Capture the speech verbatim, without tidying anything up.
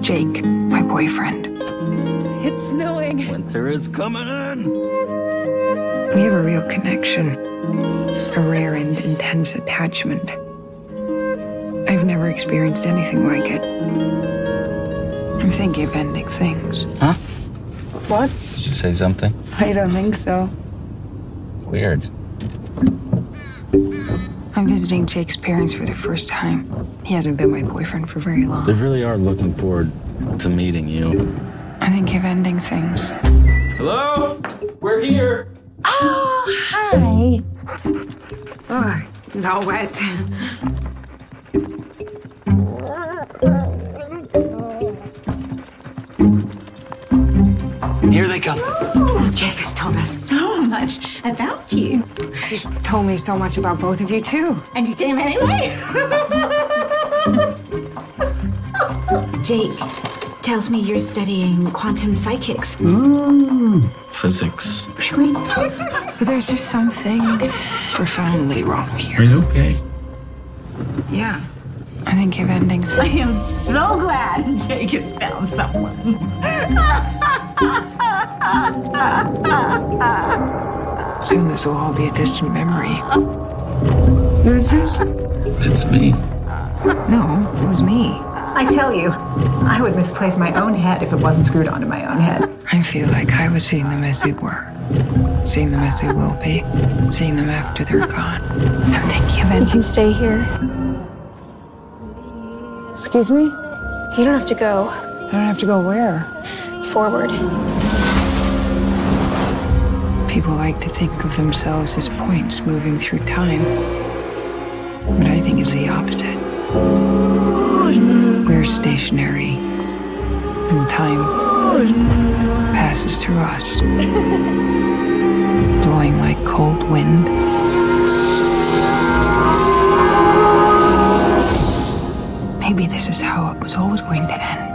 Jake, my boyfriend. It's snowing. Winter is coming in. We have a real connection, a rare and intense attachment. I've never experienced anything like it. I'm thinking of ending things. Huh? What? Did you say something? I don't think so. Weird. I'm visiting Jake's parents for the first time. He hasn't been my boyfriend for very long. They really are looking forward to meeting you. I think of ending things. Hello? We're here. Oh, hi. Oh, it's all wet. Here they come. Jake has told us so much about you. He's told me so much about both of you, too. And you came anyway? Jake tells me you're studying quantum psychics. Ooh, physics. Really? But there's just something profoundly wrong here. Are you okay? Yeah, I think of ending I things. am so glad Jake has found someone. Soon this will all be a distant memory. Who is this? It's me. No, it was me. I tell you, I would misplace my own head if it wasn't screwed onto my own head. I feel like I was seeing them as they were, seeing them as they will be, seeing them after they're gone. I'm thinking of You ending. can stay here. Excuse me? You don't have to go. I don't have to go where? Forward. People like to think of themselves as points moving through time, but I think it's the opposite. We're stationary, and time passes through us, blowing like cold wind. Maybe this is how it was always going to end.